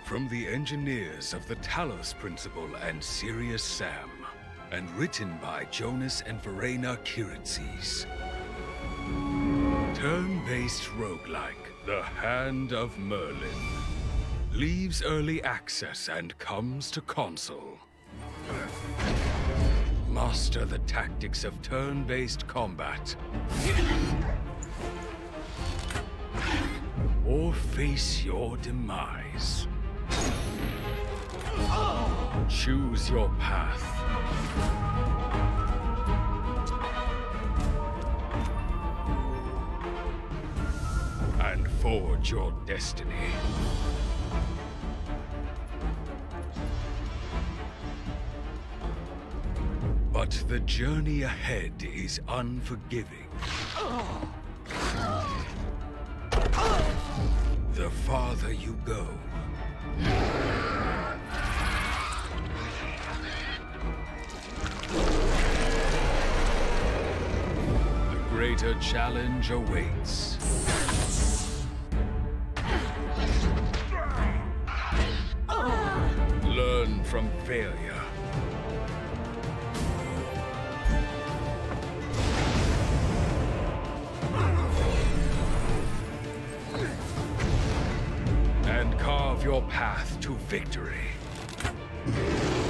From the engineers of the Talos Principle and Sirius Sam, and written by Jonas and Verena Kiritsis. Turn-based roguelike, The Hand of Merlin. Leaves early access and comes to console. Master the tactics of turn-based combat. Or face your demise. Choose your path. And forge your destiny. But the journey ahead is unforgiving. The farther you go, the greater challenge awaits. Learn from failure. And carve your path to victory.